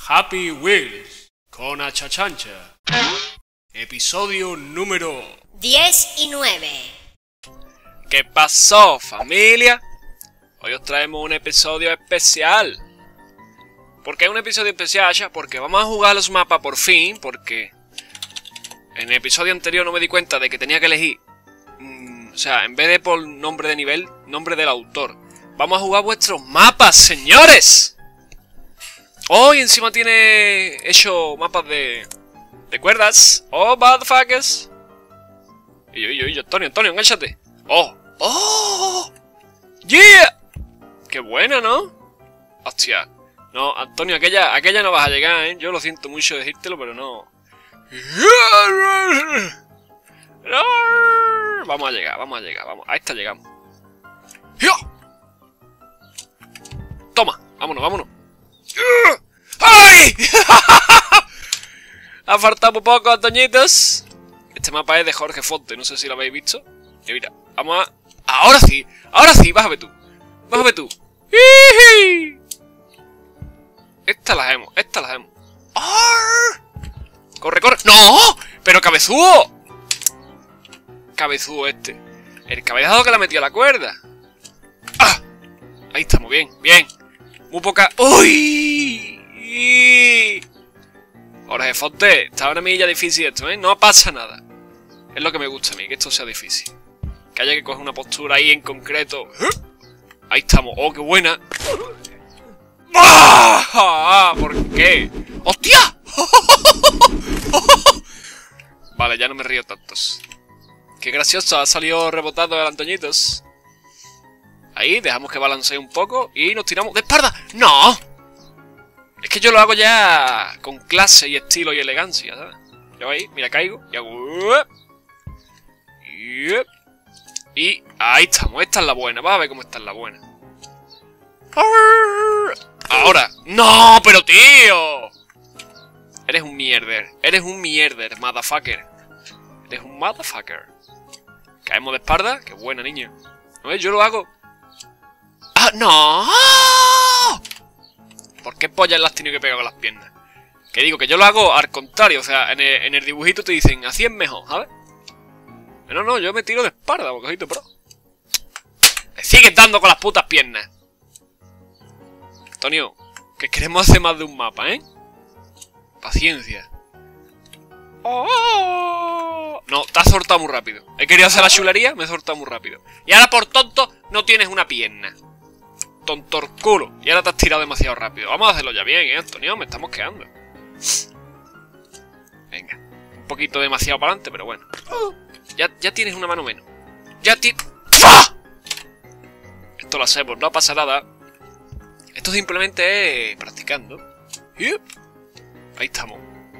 Happy Wheels con Achachancha. Episodio número 10 y 9. ¿Qué pasó, familia? Hoy os traemos un episodio especial. ¿Por qué un episodio especial, ya? Porque vamos a jugar los mapas por fin, porque en el episodio anterior no me di cuenta de que tenía que elegir, o sea, en vez de por nombre de nivel, nombre del autor. Vamos a jugar vuestros mapas, señores. Hoy encima tiene hecho mapas de cuerdas. Oh, motherfuckers. Y Antonio, enganchate. Oh, yeah. Qué buena, ¿no? Hostia. No, Antonio, aquella no vas a llegar, ¿eh? Yo lo siento mucho decírtelo, pero no. Vamos a llegar, vamos. A esta llegamos. Toma, vámonos. ¡Ay! Ha faltado un poco, Antoñitos. Este mapa es de Jorge Fonte, no sé si lo habéis visto. Y mira, vamos a... Ahora sí, bájame tú. ¡Iji! Esta la hacemos. ¡Corre! ¡No! ¡Pero cabezudo! Cabezudo este. El cabezazo que le ha metido a la cuerda. ¡Ah! Ahí estamos, bien. Muy poca... ¡Uy! Jorge Fonte, está una milla difícil esto, ¿eh? No pasa nada. Es lo que me gusta a mí, que esto sea difícil. Que haya que coger una postura ahí en concreto. Ahí estamos. ¡Oh, qué buena! ¡Ah! ¿Por qué? ¡Hostia! Vale, ya no me río tantos. Qué gracioso, ha salido rebotando el Antoñitos. Ahí, dejamos que balancee un poco y nos tiramos de espalda. ¡No! Es que yo lo hago ya con clase y estilo y elegancia, ¿sabes? Yo ahí, mira, caigo y hago... Y ahí estamos, esta es la buena. Vas a ver cómo esta es la buena. Ahora. ¡No, pero tío! Eres un mierder, motherfucker. Eres un motherfucker. Caemos de espalda. Qué buena, niño. A ver, yo lo hago. ¡Ah, no! ¿Por qué pollas las has tenido que pegar con las piernas? Que digo, que yo lo hago al contrario. O sea, en el dibujito te dicen, así es mejor, ¿sabes? Pero no, yo me tiro de espalda, bocajito pro. Me sigues dando con las putas piernas. Antonio, que queremos hacer más de un mapa, ¿eh? Paciencia. No, te has soltado muy rápido. He querido hacer la chulería, me he soltado muy rápido. Y ahora por tonto no tienes una pierna. Tontorculo. Y ahora te has tirado demasiado rápido. Vamos a hacerlo ya bien, Antonio, me estamos quedando. Venga. Un poquito demasiado para adelante, pero bueno. Ya tienes una mano menos. ¡Ah! Esto lo hacemos, no pasa nada. Esto simplemente es practicando. Ahí estamos.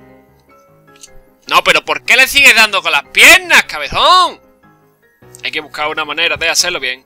No, pero ¿por qué le sigues dando con las piernas, cabezón? Hay que buscar una manera de hacerlo bien.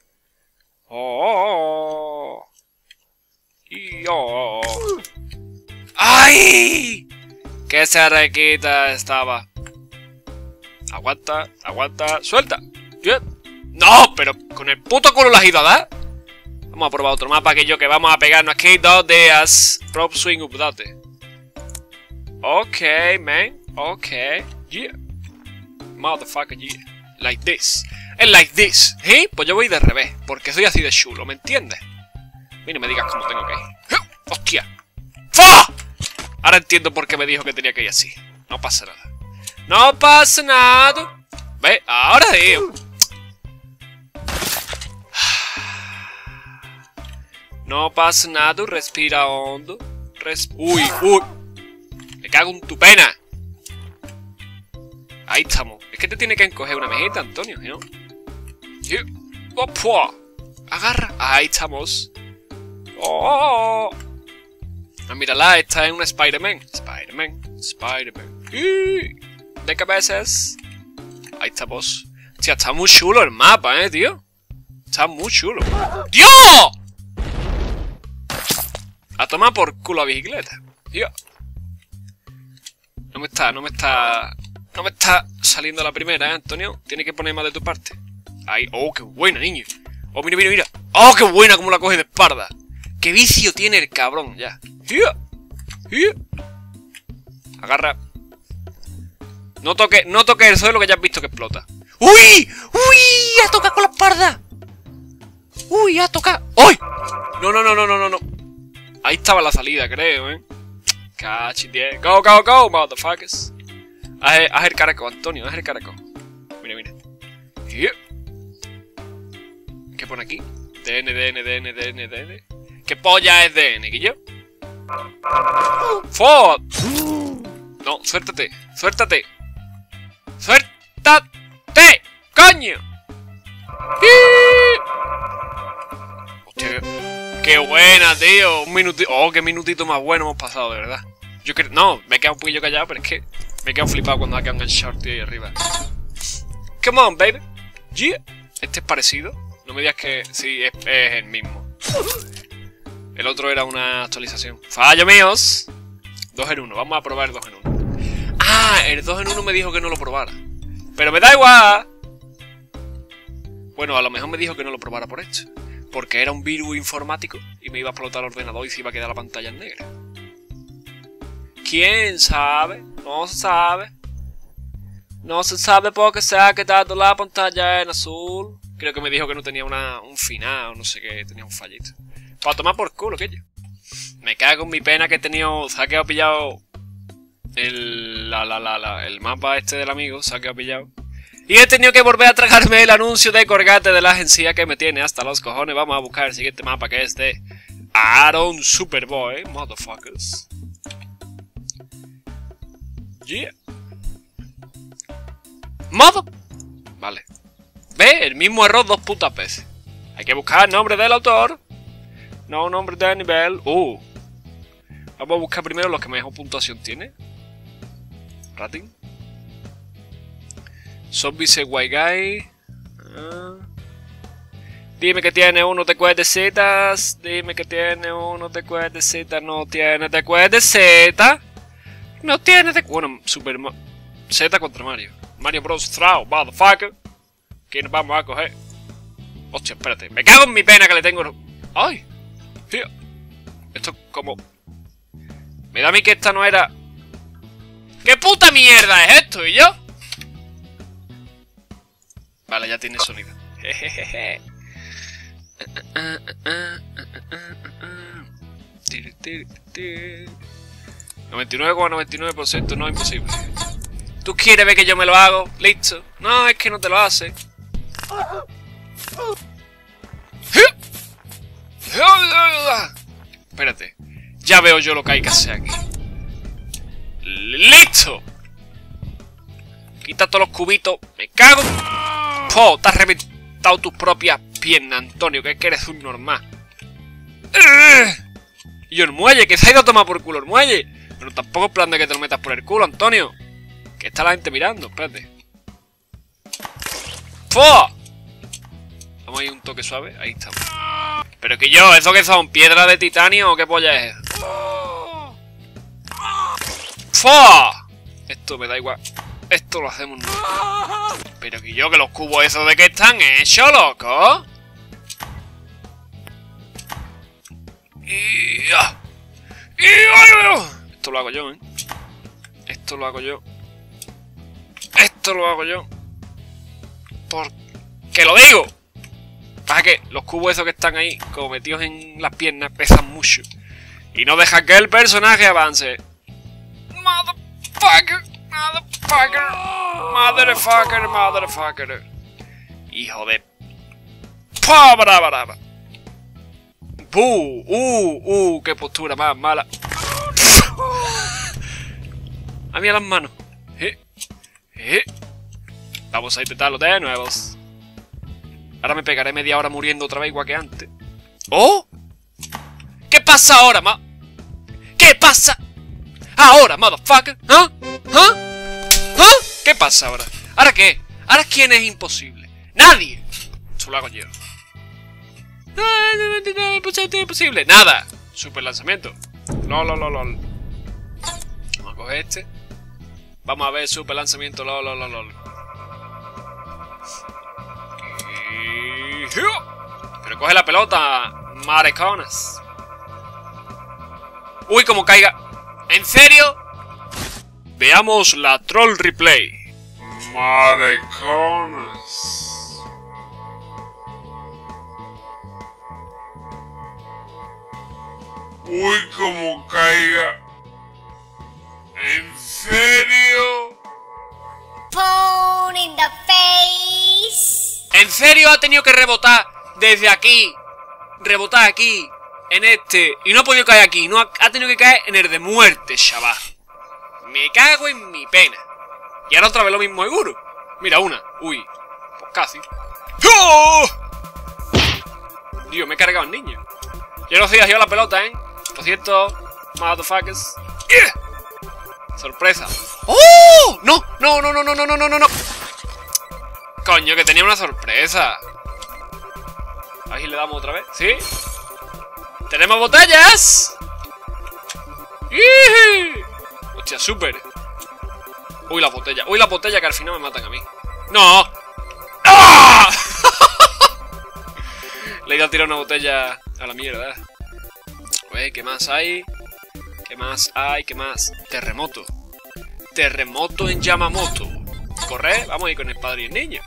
¡Ay! ¡Qué cerquita estaba! Aguanta, ¡suelta! ¡No! Pero con el puto culo la has ido a dar. Vamos a probar otro mapa que vamos a pegarnos aquí 2 días. Prop swing update. Ok, man. Ok. Yeah. Motherfucker, yeah. Like this. Es like this. ¿Eh? Pues yo voy de revés. Porque soy así de chulo, ¿me entiendes? Mira, me digas cómo tengo que ir. ¡Hostia! ¡Fa! Ahora entiendo por qué me dijo que tenía que ir así. No pasa nada. ¡No pasa nada! ¿Ves? Ahora digo. No pasa nada, respira hondo. Uy. Me cago en tu pena. Ahí estamos. Es que te tiene que encoger una mejita, Antonio, ¿no? Agarra. Ahí estamos. Ah, mírala, esta es una Spider-Man. Spider-Man. De cabezas. Ahí estamos. Hostia, está muy chulo el mapa, tío. Está muy chulo. ¡Dios! A tomar por culo a bicicleta. Tío. No me está saliendo la primera, Antonio. Tiene que poner más de tu parte. Ahí. Oh, qué buena, niño. Oh, mira. Oh, qué buena como la coge de espalda. Qué vicio tiene el cabrón, ya. Agarra. No toques el suelo que ya has visto que explota. ¡Uy! ¡Uy! ¡Ha tocado con la espalda! ¡Uy! ¡Ha tocado! ¡Uy! No. Ahí estaba la salida, creo, Cachín 10. Go, motherfuckers. Haz el caraco, Antonio, haz el caraco. Mira. ¿Qué pone aquí? DN. ¿Qué polla es DN, Guillo? ¡Fod! No, suéltate. ¡Suéltate! ¡Coño! Hostia, qué buena, tío. Un minutito. Oh, qué minutito más bueno hemos pasado, de verdad. Yo creo. No, me he quedado un poquillo callado, pero es que me he quedado flipado cuando ha quedado enganchado, tío, ahí arriba. Come on, baby. Yeah. Este es parecido. No me digas que sí, es el mismo. El otro era una actualización. ¡Fallo míos! 2 en 1. Vamos a probar el 2 en 1. Ah, el 2 en 1 me dijo que no lo probara. Pero me da igual. Bueno, a lo mejor me dijo que no lo probara por esto. Porque era un virus informático y me iba a explotar el ordenador y se iba a quedar la pantalla en negra. ¿Quién sabe? No se sabe. No se sabe por qué se ha quedado la pantalla en azul. Creo que me dijo que no tenía un final o no sé qué, tenía un fallito. Para tomar por culo, que yo. Me cago en mi pena que he tenido. Se ha quedado pillado el mapa este del amigo, se ha quedado pillado. Y he tenido que volver a tragarme el anuncio de Colgate de la agencia que me tiene hasta los cojones. Vamos a buscar el siguiente mapa, que es de Aaron Superboy, motherfuckers. Yeah. Vale. Ve, el mismo error 2 putas veces. Hay que buscar el nombre del autor. No, nombre de nivel. Vamos a buscar primero los que mejor puntuación tiene. Rating. Zombie White Guy. Dime que tiene uno de cuerdecitas. Dime que tiene uno de cuerdecitas. No tiene de cuerdecitas. No tiene de... Bueno, Super Z contra Mario. Mario Bros. Throw, motherfucker. ¿Quién vamos a coger? Hostia, espérate. Me cago en mi pena que le tengo... ¡Ay! Tío. Esto como... Me da a mí que esta no era... ¿Qué puta mierda es esto? ¿Y yo? Vale, ya tiene sonido. Jejeje. 99,99% no es imposible. ¿Tú quieres ver que yo me lo hago? Listo. No, es que no te lo hace. Espérate. Ya veo yo lo que hay que hacer aquí. ¡Listo! Quita todos los cubitos. Me cago. ¡Po! Te has reventado tus propias piernas, Antonio, que es que eres un normal. Y el muelle, que se ha ido a tomar por culo el muelle. Pero tampoco es plan de que te lo metas por el culo, Antonio. Que está la gente mirando, espérate. ¡Po! Vamos a ir un toque suave, ahí estamos. Pero que yo, ¿eso que son? ¿Piedra de titanio o qué polla es? ¡Fo! Esto me da igual. Esto lo hacemos nosotros. Pero que yo, que los cubos esos de qué están hechos, loco. Esto lo hago yo, Esto lo hago yo. Esto lo hago yo. Porque lo digo. Pasa que los cubos esos que están ahí, como metidos en las piernas, pesan mucho. Y no dejan que el personaje avance. Motherfucker. Hijo de... qué postura más mala. A mí a las manos. Vamos a intentarlo de nuevo. Ahora me pegaré media hora muriendo otra vez igual que antes. ¡Oh! ¿Qué pasa ahora, ¿Qué pasa ahora, motherfucker? ¿Ah? ¿Qué pasa ahora? ¿Ahora qué? ¿Ahora quién es imposible? ¡Nadie! Eso lo hago yo. Imposible. Nada. Super lanzamiento. Lol. Vamos a coger este. Vamos a ver super lanzamiento. Lol. Pero coge la pelota, mariconas. Uy, como caiga. ¿En serio? Veamos la Troll Replay. Maricones. Uy, como caiga. ¿En serio? Phone in the face. ¿En serio ha tenido que rebotar desde aquí? Rebotar aquí, en este, y no ha podido caer aquí. No ha tenido que caer en el de muerte, chaval. Me cago en mi pena. Y ahora otra vez lo mismo seguro. Mira, una. Uy, pues casi. ¡Oh! Dios, me he cargado al niño. Yo no soy yo la pelota, ¿eh? Lo siento, motherfuckers. ¡Yeah! Sorpresa. ¡Oh! ¡No! ¡No, no, no, no, no, no, no, no! Coño, que tenía una sorpresa. A ver si le damos otra vez. ¿Sí? ¡Tenemos botellas! ¡Ih! Hostia, súper. Uy, la botella. Uy, la botella que al final me matan a mí. ¡No! ¡Ah! Le he ido a tirar una botella a la mierda. Uy, ¿qué más hay? ¿Qué más hay? ¿Qué más? Terremoto. Terremoto en Yamamoto. Corre, vamos a ir con el padre y el niño.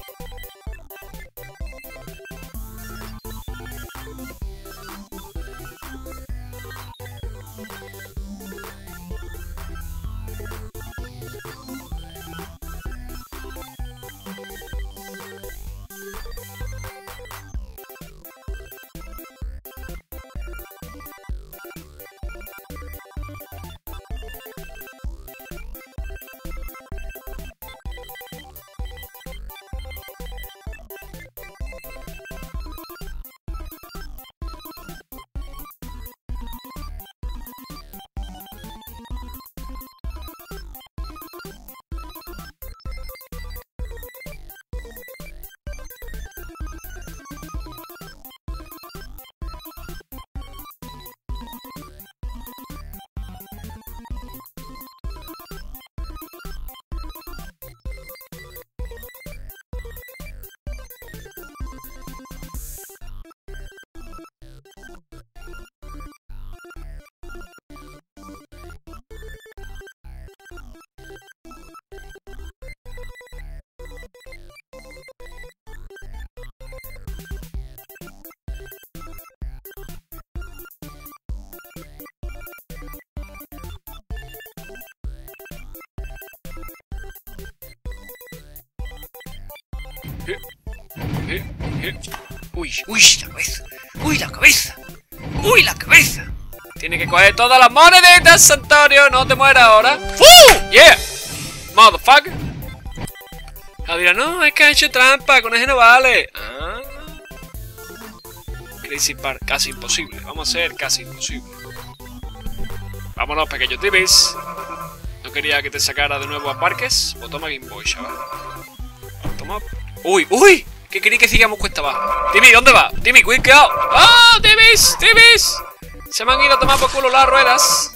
Uy, uy, la cabeza. Uy, la cabeza. Uy, la cabeza. Tiene que coger todas las moneditas, Santorio. No te mueras ahora. Yeah. Motherfucker. Ahora dirá, no, es que ha hecho trampa. Con ese no vale. Ah. Crazy Park. Casi imposible. Vamos a hacer casi imposible. Vámonos, pequeños tibis. No quería que te sacara de nuevo a parques. O toma Game Boy, chaval. Toma. Uy, uy. ¿Qué queréis que sigamos cuesta abajo? Timmy, ¿dónde va? Timmy, cuidado. ¡Ah, Timmys! ¡Timmys! Se me han ido a tomar por culo las ruedas.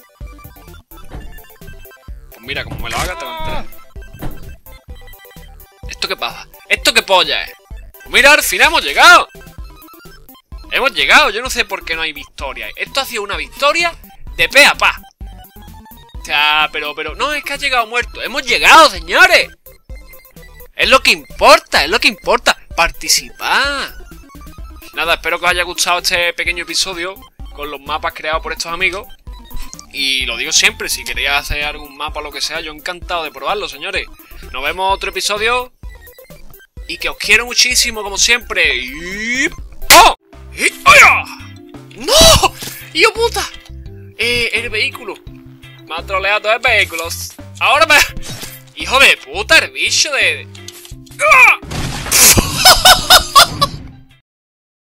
Pues mira, como me lo haga, te va a enterar. ¿Esto qué pasa? ¿Esto qué polla es? Pues mira, al final hemos llegado. Hemos llegado. Yo no sé por qué no hay victoria. Esto ha sido una victoria de pe a pa. O sea, pero... No, es que ha llegado muerto. ¡Hemos llegado, señores! Es lo que importa, es lo que importa. Participar. Nada, espero que os haya gustado este pequeño episodio con los mapas creados por estos amigos. Y lo digo siempre, si queréis hacer algún mapa o lo que sea, yo encantado de probarlo, señores. Nos vemos en otro episodio. Y que os quiero muchísimo, como siempre. Y... ¡oh! ¡Y... ¡oya! ¡No! ¡Hijo puta! El vehículo. Me ha troleado todos los vehículos. Ahora me... ¡Hijo de puta, el bicho de... ¡ah!